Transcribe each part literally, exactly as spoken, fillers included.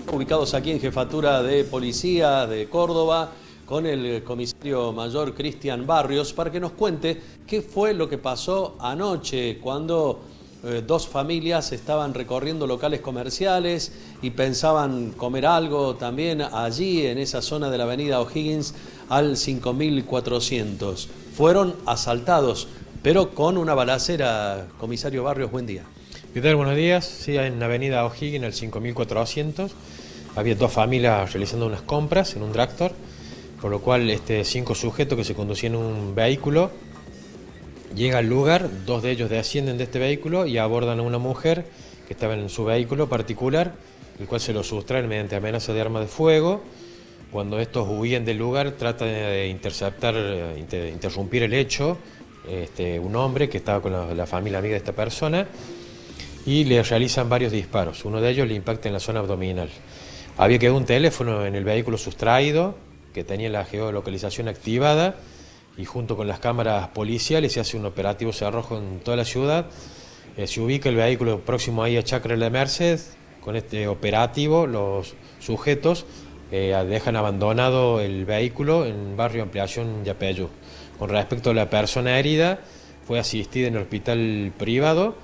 Ubicados aquí en Jefatura de Policía de Córdoba con el comisario mayor Cristian Barrios para que nos cuente qué fue lo que pasó anoche cuando eh, dos familias estaban recorriendo locales comerciales y pensaban comer algo también allí en esa zona de la avenida O'Higgins al cinco mil cuatrocientos. Fueron asaltados, pero con una balacera. Comisario Barrios, buen día. ¿Qué tal? Buenos días. Sí, en la avenida O'Higgins, al cinco mil cuatrocientos, había dos familias realizando unas compras en un tractor, por lo cual este, cinco sujetos que se conducían en un vehículo llegan al lugar, dos de ellos descienden de este vehículo y abordan a una mujer que estaba en su vehículo particular, el cual se lo sustraen mediante amenaza de arma de fuego. Cuando estos huyen del lugar, tratan de interceptar, de interrumpir el hecho, este, un hombre que estaba con la, la familia amiga de esta persona, y le realizan varios disparos. Uno de ellos le impacta en la zona abdominal. Había quedado un teléfono en el vehículo sustraído, que tenía la geolocalización activada, y junto con las cámaras policiales se hace un operativo cerrojo en toda la ciudad. Eh, se ubica el vehículo próximo ahí a Chacra La Merced. Con este operativo los sujetos eh, dejan abandonado el vehículo en barrio Ampliación Yapeyú. Con respecto a la persona herida, fue asistida en el hospital privado,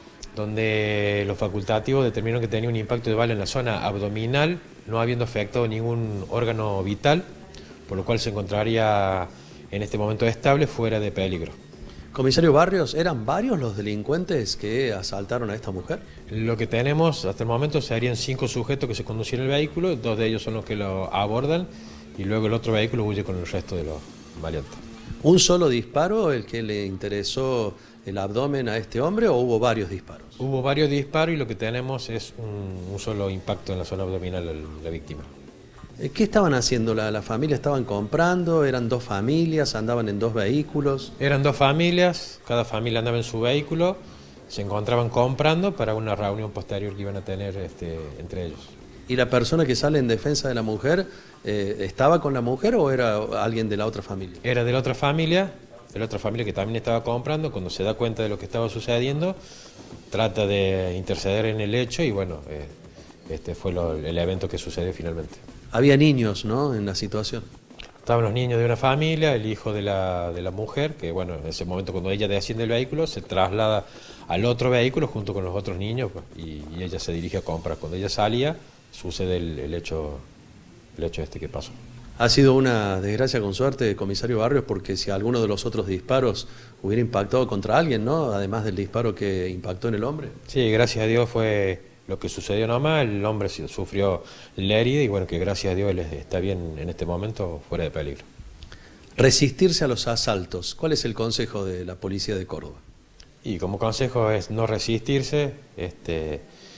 donde los facultativos determinaron que tenía un impacto de bala en la zona abdominal, no habiendo afectado ningún órgano vital, por lo cual se encontraría en este momento estable, fuera de peligro. Comisario Barrios, ¿eran varios los delincuentes que asaltaron a esta mujer? Lo que tenemos hasta el momento serían cinco sujetos que se conducían el vehículo, dos de ellos son los que lo abordan y luego el otro vehículo huye con el resto de los valientes. ¿Un solo disparo el que le interesó el abdomen a este hombre o hubo varios disparos? Hubo varios disparos y lo que tenemos es un, un solo impacto en la zona abdominal de la víctima. ¿Qué estaban haciendo? ¿La, la familia estaban comprando? ¿Eran dos familias? ¿Andaban en dos vehículos? Eran dos familias, cada familia andaba en su vehículo, se encontraban comprando para una reunión posterior que iban a tener este, entre ellos. ¿Y la persona que sale en defensa de la mujer eh, estaba con la mujer o era alguien de la otra familia? Era de la otra familia, de la otra familia que también estaba comprando. Cuando se da cuenta de lo que estaba sucediendo, trata de interceder en el hecho y bueno, eh, este fue lo, el evento que sucedió finalmente. Había niños, ¿no?, en la situación. Estaban los niños de una familia, el hijo de la, de la mujer, que bueno, en ese momento cuando ella desciende del vehículo, se traslada al otro vehículo junto con los otros niños pues, y, y ella se dirige a comprar. Cuando ella salía, sucede el, el, hecho, el hecho este que pasó. Ha sido una desgracia con suerte, comisario Barrios, porque si alguno de los otros disparos hubiera impactado contra alguien, ¿no?, además del disparo que impactó en el hombre. Sí, gracias a Dios fue lo que sucedió nomás, el hombre sufrió la herida y bueno, que gracias a Dios él está bien en este momento, fuera de peligro. Resistirse a los asaltos, ¿cuál es el consejo de la policía de Córdoba? Y como consejo es no resistirse, este,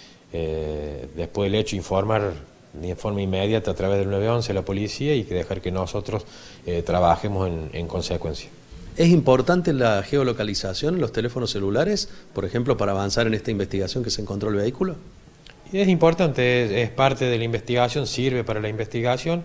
eh, después del hecho informar de forma inmediata a través del nueve once a la policía y que dejar que nosotros eh, trabajemos en, en consecuencia. ¿Es importante la geolocalización en los teléfonos celulares, por ejemplo, para avanzar en esta investigación que se encontró el vehículo? Es importante, es, es parte de la investigación, sirve para la investigación.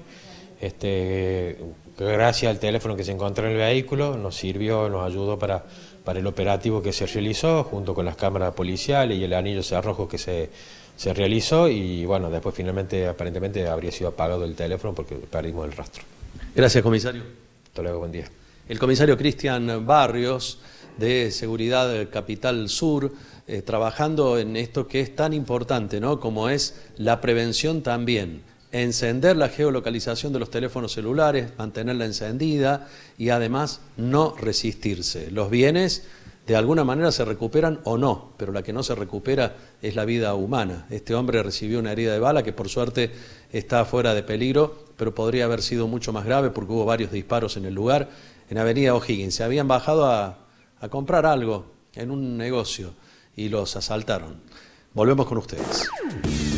Este, gracias al teléfono que se encontró en el vehículo, nos sirvió, nos ayudó para, para el operativo que se realizó, junto con las cámaras policiales y el anillo cerrojo que se, se realizó, y bueno, después finalmente, aparentemente, habría sido apagado el teléfono porque perdimos el rastro. Gracias, comisario. Hasta luego, buen día. El comisario Cristian Barrios, de Seguridad Capital Sur, eh, trabajando en esto que es tan importante, ¿no?, como es la prevención también. Encender la geolocalización de los teléfonos celulares, mantenerla encendida y además no resistirse. Los bienes de alguna manera se recuperan o no, pero la que no se recupera es la vida humana. Este hombre recibió una herida de bala que por suerte está fuera de peligro, pero podría haber sido mucho más grave porque hubo varios disparos en el lugar, en avenida O'Higgins. Se habían bajado a, a comprar algo en un negocio y los asaltaron. Volvemos con ustedes.